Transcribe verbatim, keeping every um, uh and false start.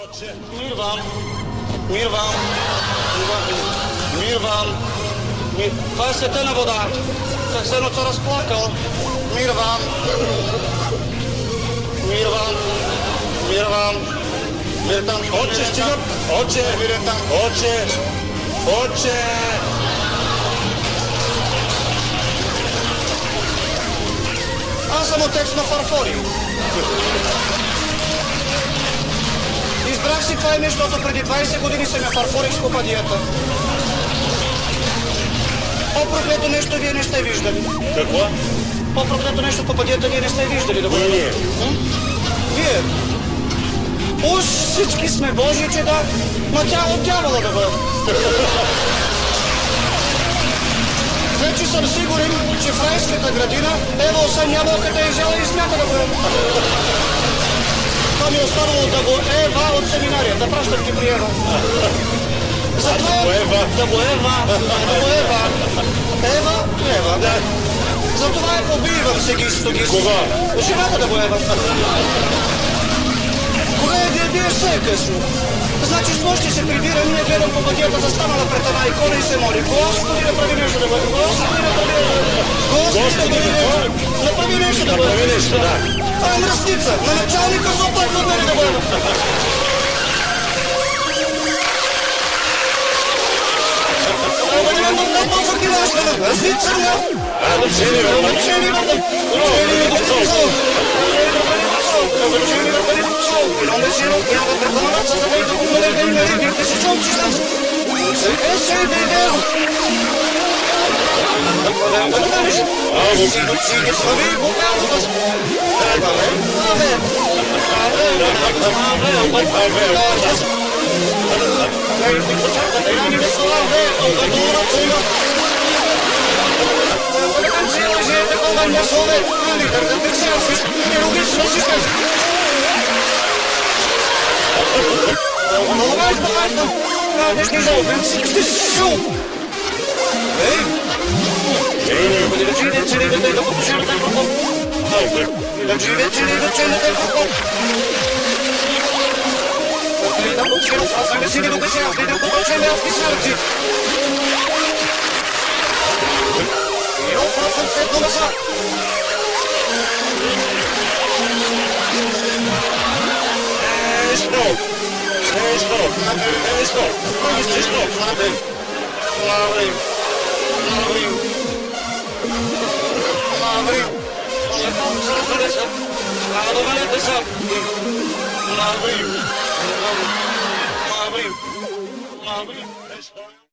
Мир вам. Мир вам. Мир вам. Мир... Това е светена вода. Как се едно се разплакал. Мир вам. Мир вам. Мир вам. Мир там. Отче, стига. Отче. Мир там. Отче. Отче. Аз съм отец на Фарфори. Избрах си това име, защото преди двайсет години се ме фарфорих с попадията. По-проклето нещо вие не сте виждали. Какво? По-проклето нещо в попадията вие не сте виждали. Да го Не, вие. Вие. Уж всички сме Божи чеда, ма тя от дявола да бъде. Вече съм сигурен, че в райската градина Ева освен ябълката е взела и смята да бъде. Това ми е останало да го Ева от семинария, да пращам ти при Ева. Затова да го Ева. Да го Ева. Да го Ева. Ева? Ева, да. Затова е побивам се ги стогис. Кога? Жената да го Ева. Кога е вие биеш се е късно? Значи с нощи се прибирам и не гледам по пътията застанала пред една икона и се моли. Господи, направи нещо да бъде. Господи, направи нещо да бъде. Господи, направи нещо да бъде. Направи нещо, да. Това е мръсница. На началника се оплаква от мене да бъде. Ама не ме да по-сък ти нашла. Мръсница, да. А, да чели, бе. Да чели, да. Чели, да. Чели, да. Non desidero che la performanza sapete come le venne che si sono ci stanno se è se video ah vous si vous si che savi vous parlo da eh vabbè vabbè vabbè vabbè dai ti faccio dai anni che sono vabbè o da dura cena le canzoni siete come le sole quindi per te sei office che non si si sta Ну, важно, важно. Надо ж не жовтым, ты шо? Эй! Эй! Подержите, целите, дай такой пушер, дай такой. Подержите, целите, целите, дай такой. Дай такой пушер, а сами сидят у косяк, дай такой пушер, дай такой сердце. И он просто цвет голоса. Эй, что? Эй, стоп! Эй, стоп! Эй, стоп! Смотри! Смотри! Смотри! Смотри! Смотри! Надо валять сам! Смотри! Смотри! Смотри!